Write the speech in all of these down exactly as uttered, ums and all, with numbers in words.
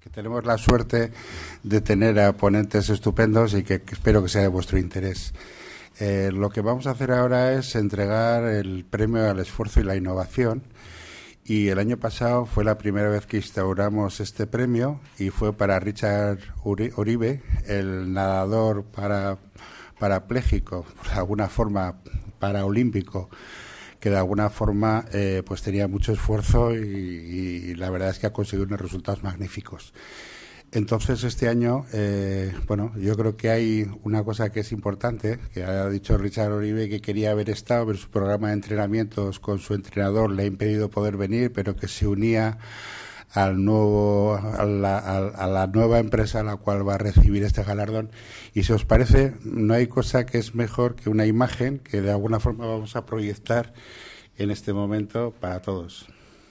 que tenemos la suerte de tener a ponentes estupendos y que, que espero que sea de vuestro interés. Eh, lo que vamos a hacer ahora es entregar el premio al esfuerzo y la innovación. Y el año pasado fue la primera vez que instauramos este premio y fue para Richard Uribe, el nadador para, parapléjico, de alguna forma paraolímpico, que de alguna forma eh, pues tenía mucho esfuerzo y, y la verdad es que ha conseguido unos resultados magníficos. Entonces, este año, eh, bueno, yo creo que hay una cosa que es importante, que ha dicho Richard Uribe que quería haber estado, pero su programa de entrenamientos con su entrenador le ha impedido poder venir, pero que se unía al nuevo, a la, a la nueva empresa a la cual va a recibir este galardón. Y si os parece, no hay cosa que es mejor que una imagen que de alguna forma vamos a proyectar en este momento para todos.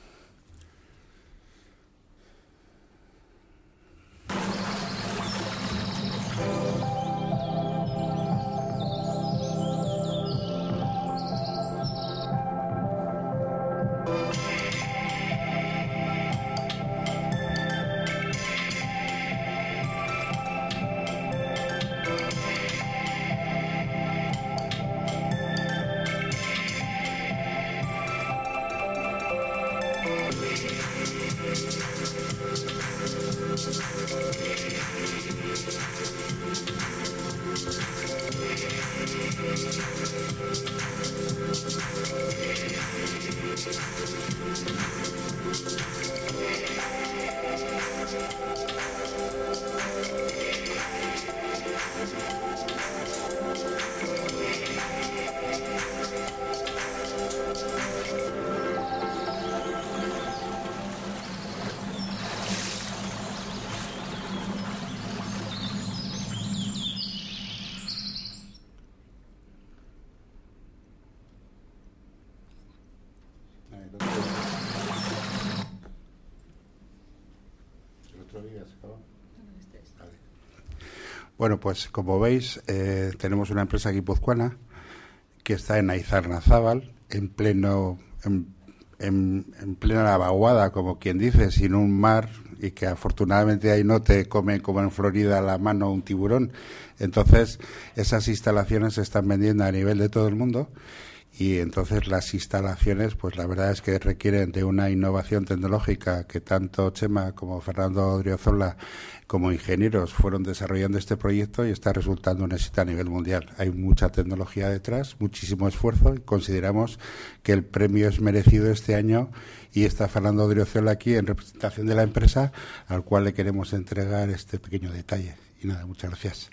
Bueno, pues como veis, eh, tenemos una empresa guipuzcoana que está en Aizarnazábal, en pleno, en, en, en plena vaguada, como quien dice, sin un mar, y que afortunadamente ahí no te come como en Florida a la mano un tiburón. Entonces, esas instalaciones se están vendiendo a nivel de todo el mundo. Y entonces las instalaciones, pues la verdad es que requieren de una innovación tecnológica que tanto Chema como Fernando Odriozola como ingenieros fueron desarrollando este proyecto y está resultando un éxito a nivel mundial. Hay mucha tecnología detrás, muchísimo esfuerzo y consideramos que el premio es merecido este año y está Fernando Odriozola aquí en representación de la empresa al cual le queremos entregar este pequeño detalle. Y nada, muchas gracias.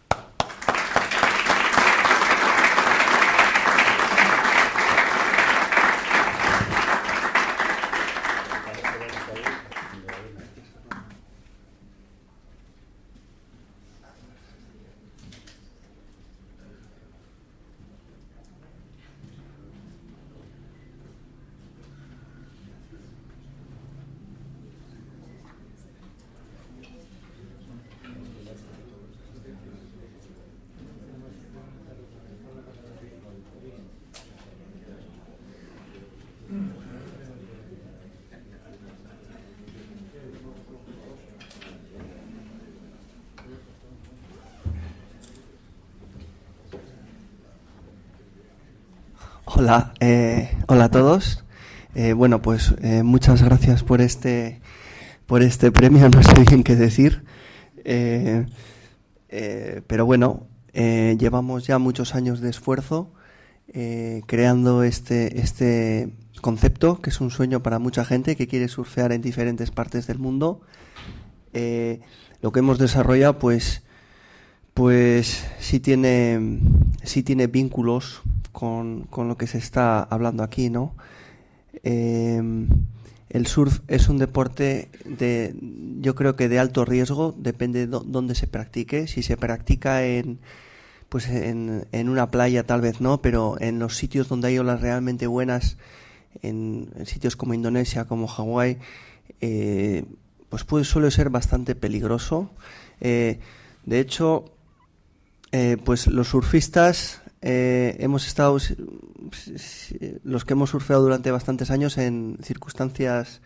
Hola, eh, hola a todos. Eh, bueno, pues eh, muchas gracias por este por este premio. No sé bien qué decir, eh, eh, pero bueno, eh, llevamos ya muchos años de esfuerzo eh, creando este este concepto que es un sueño para mucha gente que quiere surfear en diferentes partes del mundo. Eh, lo que hemos desarrollado, pues, pues sí tiene sí tiene vínculos con, con lo que se está hablando aquí, ¿no? Eh, el surf es un deporte de, yo creo que de alto riesgo, depende de dónde se practique. Si se practica en, pues en, en una playa tal vez no, pero en los sitios donde hay olas realmente buenas, en, en sitios como Indonesia, como Hawái, eh, pues puede, suele ser bastante peligroso. Eh, de hecho, eh, pues los surfistas eh, hemos estado, los que hemos surfeado durante bastantes años, en circunstancias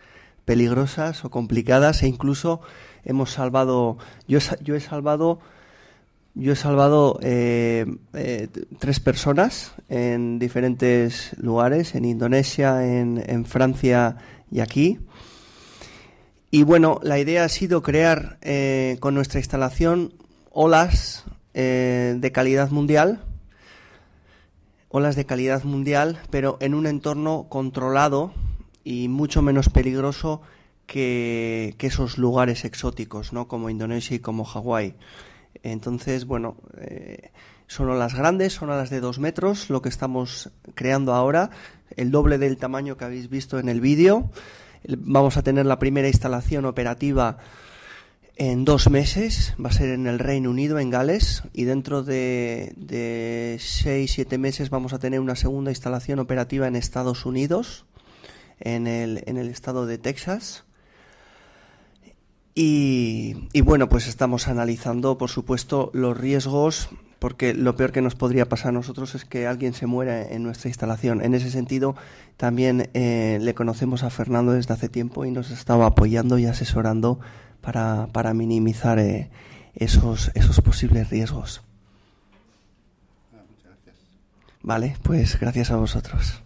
peligrosas o complicadas, e incluso hemos salvado, yo, yo he salvado, yo he salvado eh, eh, tres personas en diferentes lugares, en Indonesia, en, en Francia y aquí. Y bueno, la idea ha sido crear eh, con nuestra instalación olas eh, de calidad mundial, olas de calidad mundial, pero en un entorno controlado y mucho menos peligroso que, que esos lugares exóticos, ¿no? Como Indonesia y como Hawái. Entonces, bueno, eh, son olas grandes, son olas de dos metros, lo que estamos creando ahora, el doble del tamaño que habéis visto en el vídeo. Vamos a tener la primera instalación operativa en dos meses, va a ser en el Reino Unido, en Gales, y dentro de, de seis, siete meses vamos a tener una segunda instalación operativa en Estados Unidos, en el, en el estado de Texas. Y, y bueno, pues estamos analizando, por supuesto, los riesgos, porque lo peor que nos podría pasar a nosotros es que alguien se muera en nuestra instalación. En ese sentido, también eh, le conocemos a Fernando desde hace tiempo y nos estaba apoyando y asesorando para, para minimizar eh, esos, esos posibles riesgos. Ah, muchas gracias. Vale, pues gracias a vosotros.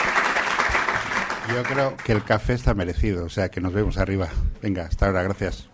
Yo creo que el café está merecido, o sea que nos vemos arriba. Venga, hasta ahora, gracias.